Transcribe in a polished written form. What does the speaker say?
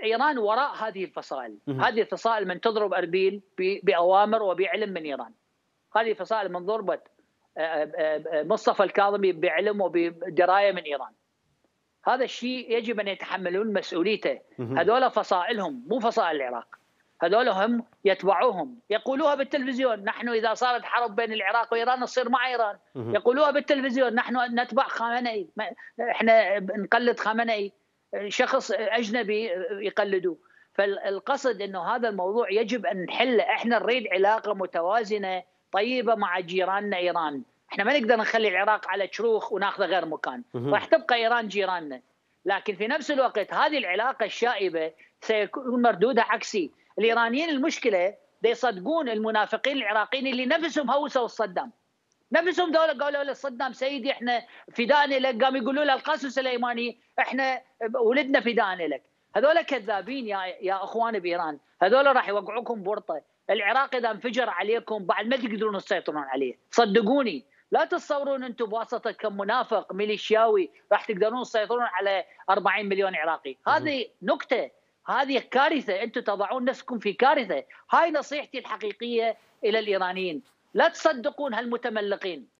ايران وراء هذه الفصائل، هذه الفصائل من تضرب اربيل باوامر وبعلم من ايران. هذه الفصائل من ضربت مصطفى الكاظمي بعلم وبدرايه من ايران. هذا الشيء يجب ان يتحملون مسؤوليته. هذول فصائلهم مو فصائل العراق، هذول هم يتبعوهم، يقولوها بالتلفزيون: نحن اذا صارت حرب بين العراق وايران نصير مع ايران. يقولوها بالتلفزيون: نحن نتبع خامنئي، احنا نقلد خامنئي، شخص اجنبي يقلدوه. فالقصد انه هذا الموضوع يجب ان نحله. احنا نريد علاقه متوازنه طيبه مع جيراننا ايران. احنا ما نقدر نخلي العراق على شروخ وناخذه غير مكان، راح تبقى ايران جيراننا. لكن في نفس الوقت هذه العلاقه الشائبه سيكون مردودها عكسي. الايرانيين المشكله يصدقون المنافقين العراقيين اللي نفسهم هوسوا صدام، نفسهم دول قالوا له صدام سيدي احنا فداء لك، قام يقولوا له القاسم سليماني احنا ولدنا فداء لك. هذول كذابين يا اخوان بايران، هذول راح يوقعوكم بورطه. العراق اذا انفجر عليكم بعد ما تقدرون تسيطرون عليه، صدقوني. لا تتصورون انتم بواسطه كم منافق ميليشياوي راح تقدرون تسيطرون على 40 مليون عراقي. هذه نكته، هذه كارثه، انتم تضعون نفسكم في كارثه. هاي نصيحتي الحقيقيه الى الايرانيين، لا تصدقون هالمتملقين.